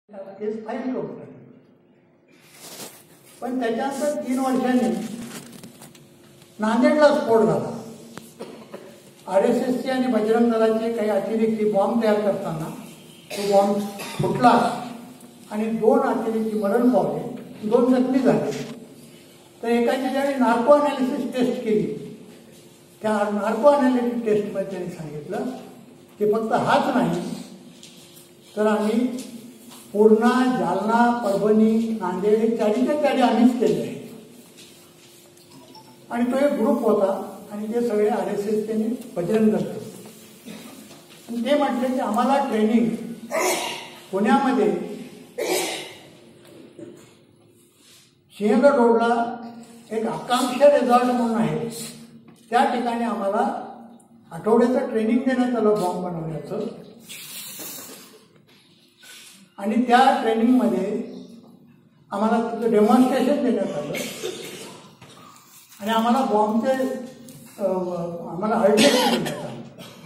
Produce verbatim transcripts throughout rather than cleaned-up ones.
केस file करू टाकली. पण त्याच्यानंतर तीन वर्षांनी नांदेडला स्फोट झाला. आर एस एसचे आणि बजरंग दलाचे काही अतिरेकी बॉम्ब तयार करताना तो बॉम्ब फुटला आणि दोन अतिरेकी मरण पावले, दोन जखमी झाले. तर एकाची ज्यावेळी नार्को अनालिसिस टेस्ट केली, त्या नार्को अनालिसिस टेस्टमध्ये त्यांनी सांगितलं की फक्त हाच नाही तर आम्ही पूर्णा, जालना, परभणी, नांदेड हे चारीच्या चारी आम्हीच केले आहे. आणि तो एक ग्रुप होता आणि ते सगळे आर एस एस त्यांनी बजरंग दल. ते म्हटले की आम्हाला ट्रेनिंग पुण्यामध्ये सिंहगड रोडला एक आकांक्षा रिसॉर्ट म्हणून आहे, त्या ठिकाणी आम्हाला आठवड्याचं ट्रेनिंग देण्यात आलं बॉम्ब बनवण्याचं. आणि त्या ट्रेनिंगमध्ये आम्हाला तिथं डेमॉन्स्ट्रेशन देण्यात आलं आणि आम्हाला बॉम्बचे आम्हाला अल्टिमेट देण्यात आलं.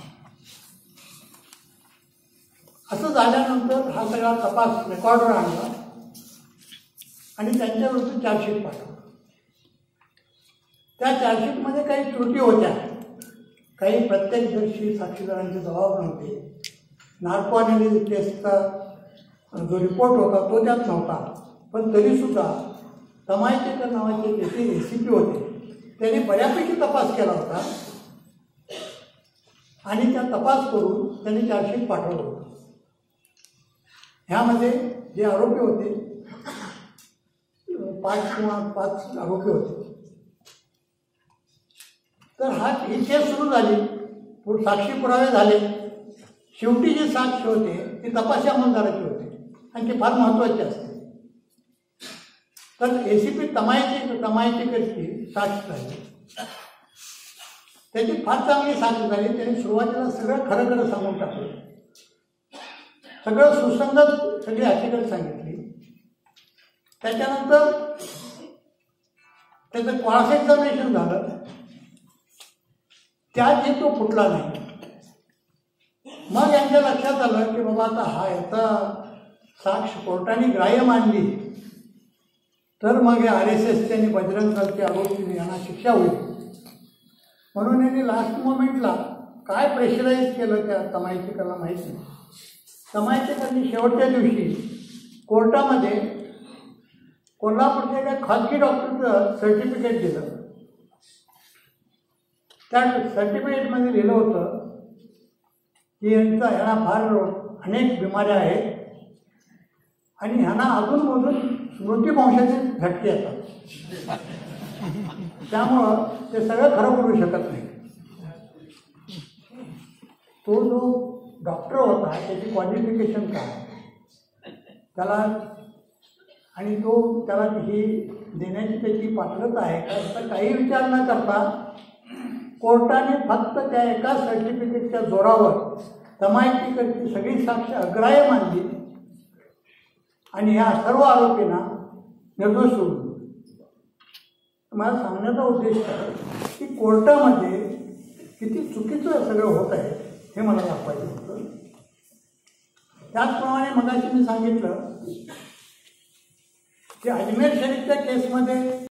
असं झाल्यानंतर हा सगळा तपास रेकॉर्डवर आणला आणि त्यांच्याविरुद्ध चार्जशीट पाठवला. त्या चार्जशीटमध्ये काही त्रुटी होत्या, काही प्रत्यक्षदर्शी साक्षीदारांचे जबाब नव्हते, नार्को अनालिसिस टेस्टचा जो रिपोर्ट होता तो त्यात नव्हता. पण तरीसुद्धा तमायचेकर नावाचे त्याचे ए सी पी होते, त्यांनी बऱ्यापैकी तपास केला होता आणि त्या तपास करून त्यांनी चार्जशीट पाठवलं होतं. ह्यामध्ये जे आरोपी होते पाच किंवा पाच आरोपी होते. तर हा ही केस सुरू झाली, पुढे साक्षी पुरावे झाले. शेवटी जे साक्ष होते ते तपासी अंमलदाराचे होते आणि ते फार महत्त्वाचे असते. तर ए सी पी तमायचे तमायचेकरची साक्ष झाली, त्याची फार चांगली साक्ष झाली. त्यांनी सुरुवातीला सगळं खरं खरं सांगून टाकलं, सगळं सुसंगत सगळी हकीकत सांगितली. त्याच्यानंतर त्याचं क्रॉस एक्झामिनेशन झालं, त्यातही तो फुटला नाही. मग यांच्या लक्षात आलं की बाबा आता हा याचा साक्ष कोर्टाने ग्राह्य मानली तर मग हे आर एस एसचे आणि बजरंग दलचे आरोपी यांना शिक्षा होईल. म्हणून यांनी लास्ट मोमेंटला काय प्रेशराईज केलं त्या तमायचेकरला माहीत नाही. तमायचेकरनी शेवटच्या दिवशी कोर्टामध्ये कोल्हापूरच्या एका खाजगी डॉक्टरचं सर्टिफिकेट दिलं. त्या सर्टिफिकेटमध्ये लिहिलं होतं की यांचा ह्यांना फार अनेक बिमाऱ्या आहेत आणि ह्यांना अजूनमधून स्मृतिभ्रंशाचे झटके येतात, त्यामुळं ते सगळं खरं करू शकत नाही. तो जो डॉक्टर होता त्याची क्वालिफिकेशन काय, त्याला आणि तो त्याला ही देण्याची त्याची पात्रता आहे का, असं काही विचार न करता कोर्टाने फक्त त्या एका सर्टिफिकेटच्या जोरावर तमायचेकरची सगळी साक्ष अग्राह्य मानली आणि ह्या सर्व आरोपींना निर्दोष सोडून. मला सांगण्याचा उद्देश आहे की कोर्टामध्ये किती चुकीचं सगळं होत आहे हे मला दाखवायचं होतं. त्याचप्रमाणे मगाशी मी सांगितलं की अजमेर शरीफच्या केसमध्ये